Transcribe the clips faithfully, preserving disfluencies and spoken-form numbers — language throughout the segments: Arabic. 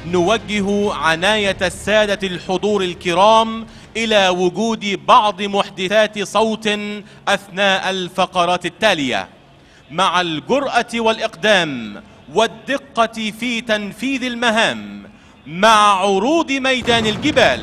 نوجه عناية السادة الحضور الكرام إلى وجود بعض محدثات صوت أثناء الفقرات التالية، مع الجرأة والإقدام والدقة في تنفيذ المهام، مع عروض ميدان الجبال.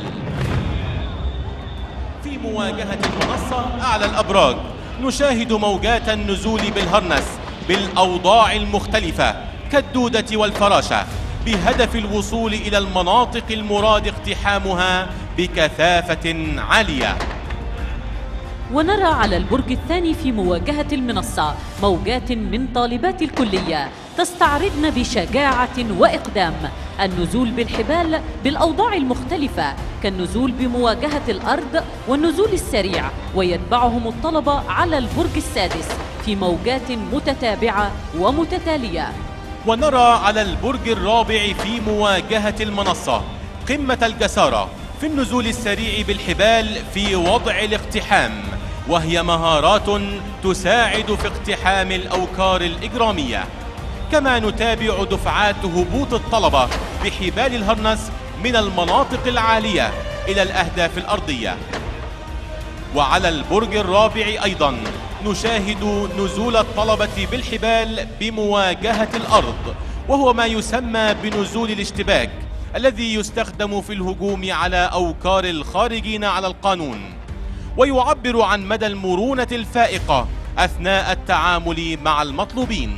في مواجهة المنصة أعلى الأبراج نشاهد موجات النزول بالهرنس بالأوضاع المختلفة كالدودة والفراشة، بهدف الوصول إلى المناطق المراد اقتحامها بكثافة عالية. ونرى على البرج الثاني في مواجهة المنصة موجات من طالبات الكلية تستعرضن بشجاعة وإقدام النزول بالحبال بالأوضاع المختلفة كالنزول بمواجهة الأرض والنزول السريع، ويتبعهم الطلبة على البرج السادس في موجات متتابعة ومتتالية. ونرى على البرج الرابع في مواجهة المنصة قمة الجسارة في النزول السريع بالحبال في وضع الاقتحام، وهي مهارات تساعد في اقتحام الأوكار الإجرامية. كما نتابع دفعات هبوط الطلبة بحبال الهرنس من المناطق العالية إلى الأهداف الأرضية. وعلى البرج الرابع أيضا نشاهد نزول الطلبة بالحبال بمواجهة الأرض، وهو ما يسمى بنزول الاشتباك الذي يستخدم في الهجوم على أوكار الخارجين على القانون، ويعبر عن مدى المرونة الفائقة أثناء التعامل مع المطلوبين.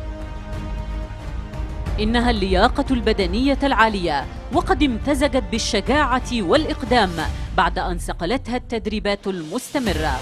إنها اللياقة البدنية العالية، وقد امتزجت بالشجاعة والإقدام بعد أن صقلتها التدريبات المستمرة.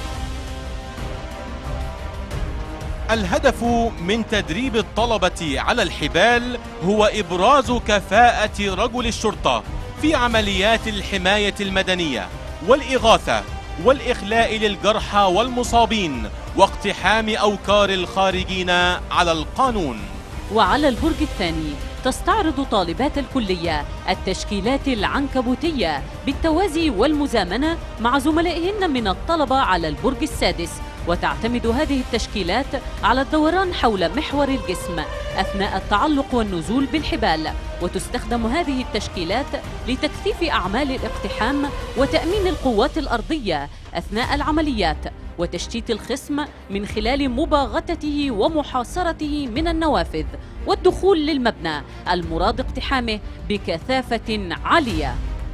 الهدف من تدريب الطلبة على الحبال هو إبراز كفاءة رجل الشرطة في عمليات الحماية المدنية والإغاثة والإخلاء للجرحى والمصابين واقتحام أوكار الخارجين على القانون. وعلى البرج الثاني تستعرض طالبات الكلية التشكيلات العنكبوتية بالتوازي والمزامنة مع زملائهن من الطلبة على البرج السادس، وتعتمد هذه التشكيلات على الدوران حول محور الجسم أثناء التعلق والنزول بالحبال، وتستخدم هذه التشكيلات لتكثيف أعمال الاقتحام وتأمين القوات الأرضية أثناء العمليات وتشتيت الخصم من خلال مباغتته ومحاصرته من النوافذ والدخول للمبنى المراد اقتحامه بكثافة عالية.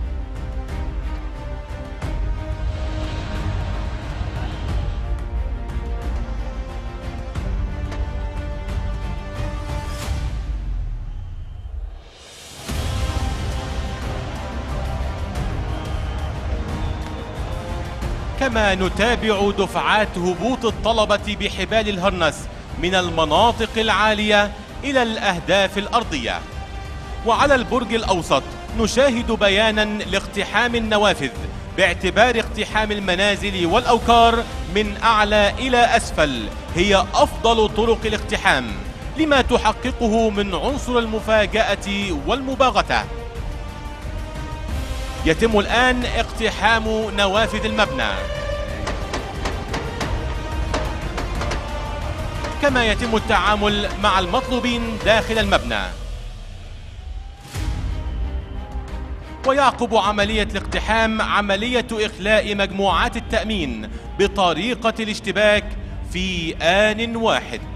كما نتابع دفعات هبوط الطلبة بحبال الهرنس من المناطق العالية إلى الأهداف الأرضية. وعلى البرج الأوسط نشاهد بيانا لاقتحام النوافذ باعتبار اقتحام المنازل والأوكار من أعلى إلى أسفل هي أفضل طرق الاقتحام لما تحققه من عنصر المفاجأة والمباغتة. يتم الآن اقتحام نوافذ المبنى، كما يتم التعامل مع المطلوبين داخل المبنى. ويعقب عملية الاقتحام عملية إخلاء مجموعات التأمين بطريقة الاشتباك في آن واحد.